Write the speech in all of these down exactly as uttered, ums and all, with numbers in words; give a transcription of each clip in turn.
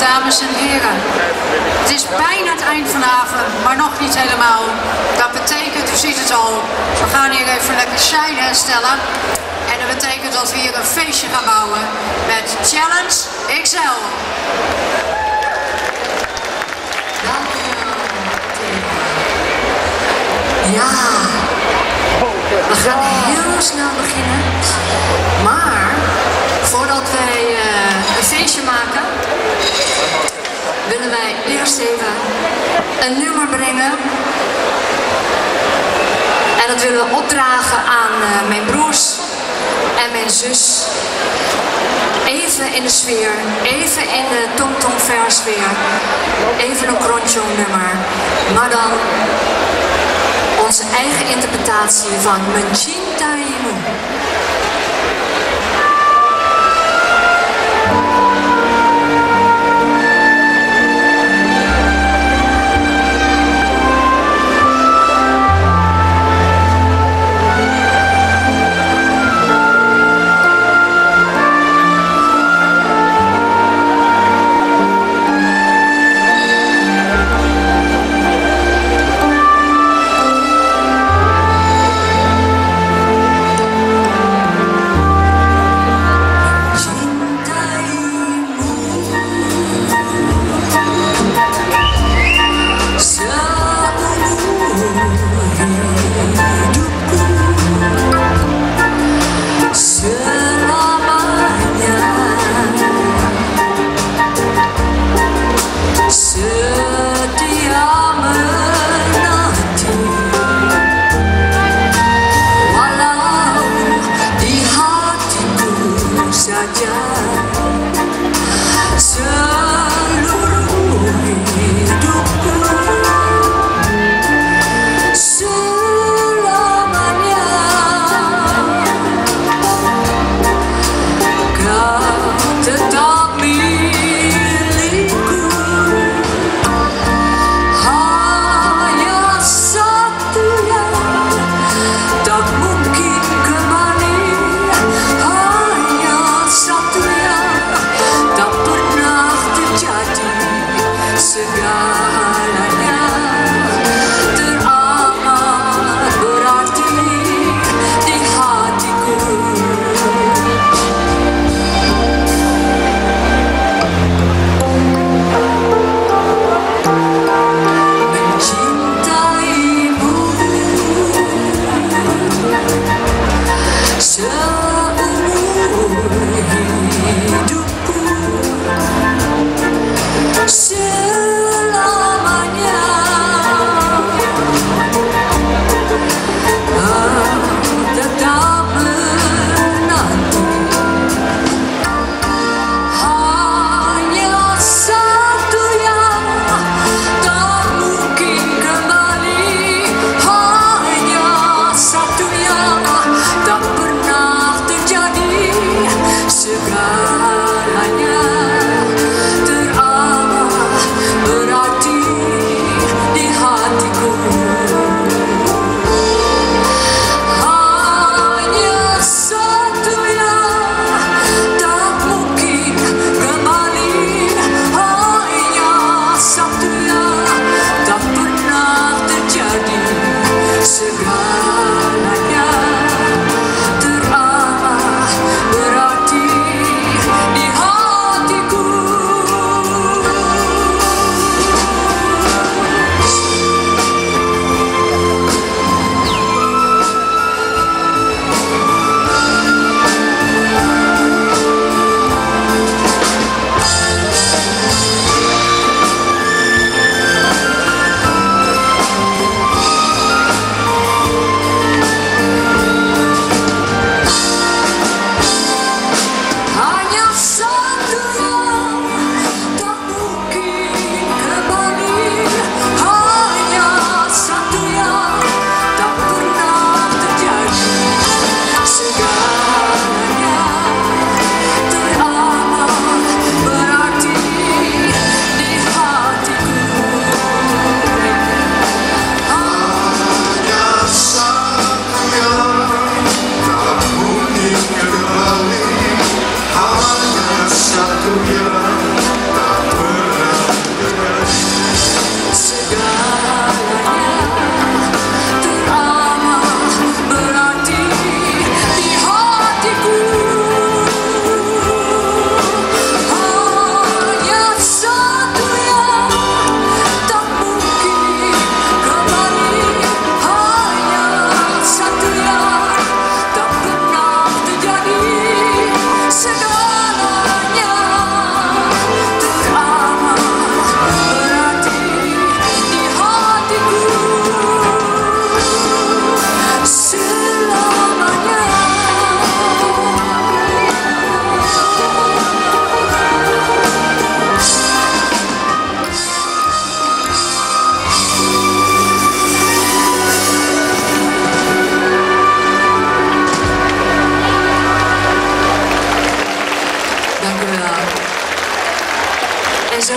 Dames en heren, het is bijna het eind van de avond, maar nog niet helemaal. Dat betekent, u ziet het al, we gaan hier even lekker shine herstellen. En dat betekent dat we hier een feestje gaan bouwen met Challenge X L. Ja, we gaan heel snel beginnen. Maar voordat wij uh, een feestje maken, willen wij eerst even een nummer brengen. En dat willen we opdragen aan uh, mijn broers en mijn zus. Even in de sfeer, even in de Tom Tom Fair sfeer. Even een Kronjong nummer. Maar dan onze eigen interpretatie van Mencinta Imu.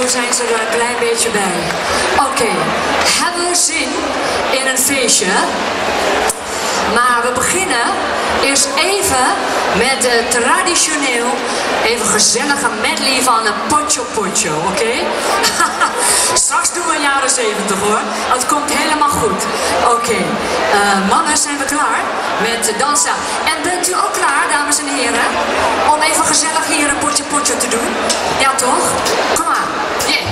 zijn ze er een klein beetje bij. Oké, okay. Hebben we zin in een feestje? Maar we beginnen eerst even met de traditioneel, even gezellige medley van een Pocho Pocho, oké? Okay? Straks doen we jaren zeventig hoor, het komt helemaal goed. Oké, okay. uh, mannen, zijn we klaar met dansen? En bent u ook klaar, dames en heren, om even gezellig hier een Pocho Pocho te doen? Ja toch? Kom maar, yeah!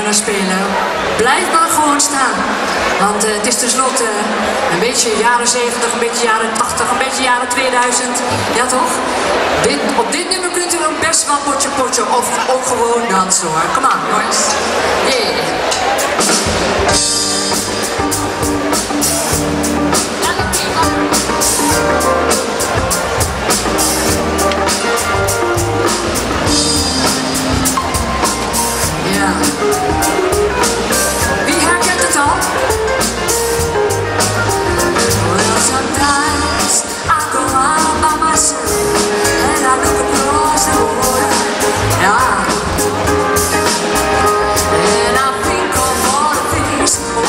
piano spelen, blijf maar gewoon staan. Want uh, het is tenslotte uh, een beetje jaren zeventig, een beetje jaren tachtig, een beetje jaren tweeduizend. Ja toch? Dit, op dit nummer kunt u dan best wel potje potje of ook gewoon dansen hoor. Kom aan jongens. Yeah. Ja. Wie herkent het al? Well, sometimes I go out by myself and I look across the water. Yeah. And I think of all the things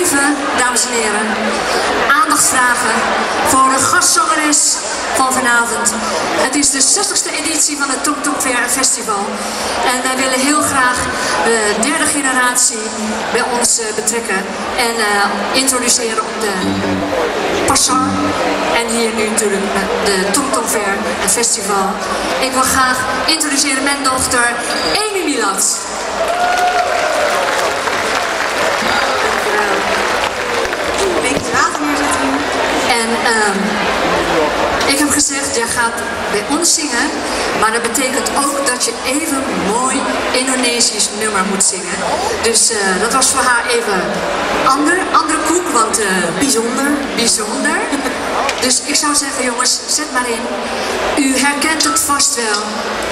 even, dames en heren, aandacht vragen voor de gastzangeres van vanavond. Het is de zestigste editie van het Tong Tong Fair Festival. En wij willen heel graag de derde generatie bij ons uh, betrekken en uh, introduceren op de Passar. En hier nu natuurlijk de Tong Tong Fair Festival. Ik wil graag introduceren mijn dochter Amy Milat. En um, ik heb gezegd, jij gaat bij ons zingen, maar dat betekent ook dat je even een mooi Indonesisch nummer moet zingen. Dus uh, dat was voor haar even ander, andere koek, want uh, bijzonder, bijzonder. Dus ik zou zeggen, jongens, zet maar in. U herkent het vast wel.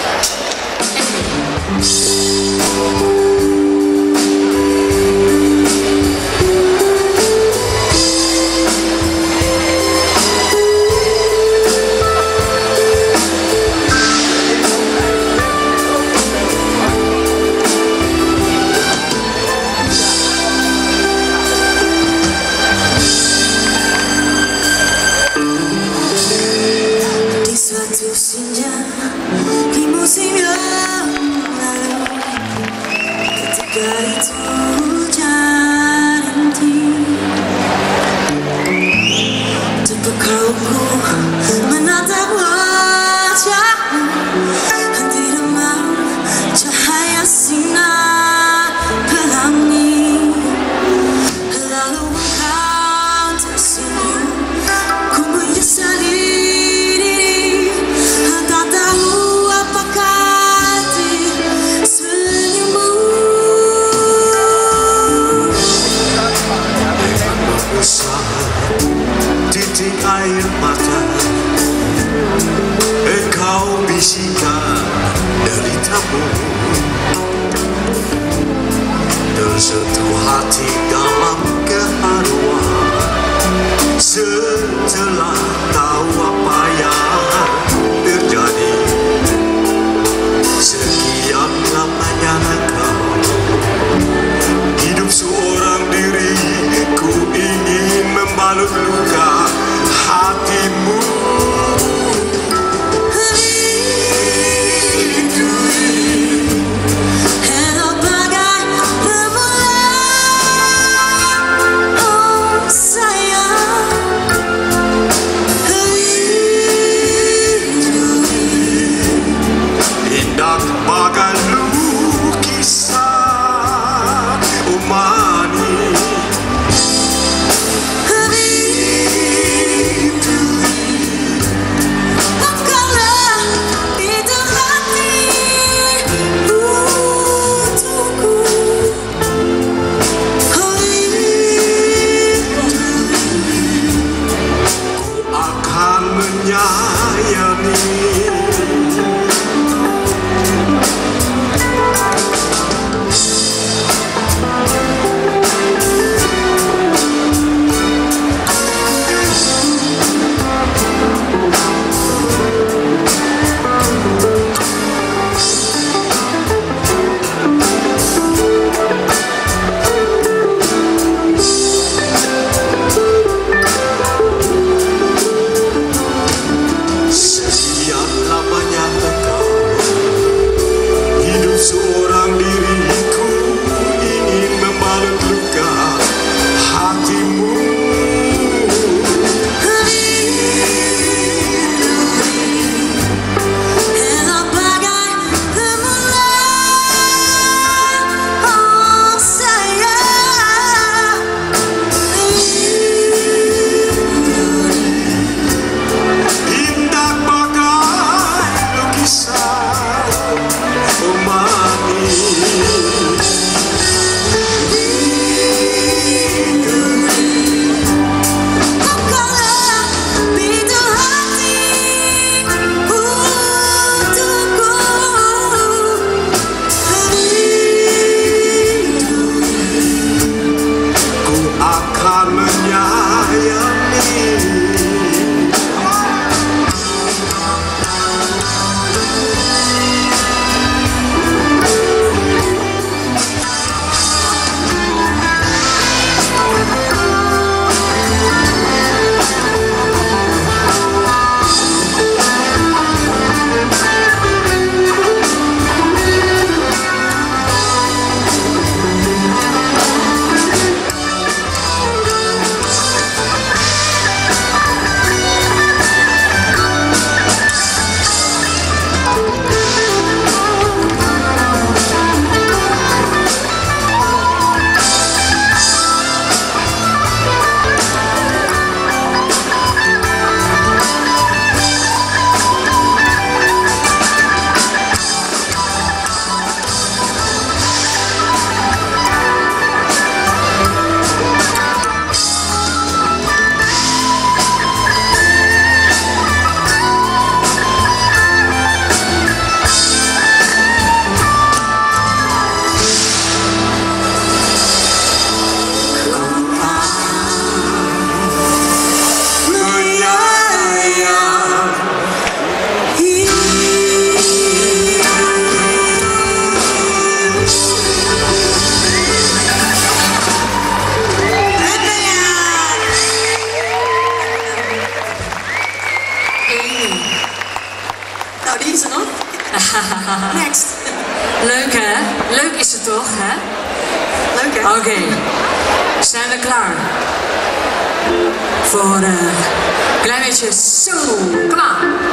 Senja di musim yang lalu, ketika itu janji terpekauku menatap wajahmu, tidak mau cahaya sinar pelangi, lalu engkau tersenyum, ku menyesali. Titik air mata engkau bisikan deritamu, tersentuh hati dalam keharuan setelah tahu apa yang terjadi. Sekian lamanya engkau hidup seorang diri, ku ingin membalut luka hatimu. Hello bagai rembulan Oké, okay. Zijn we klaar? Voor een uh, klein beetje zo. Kom aan.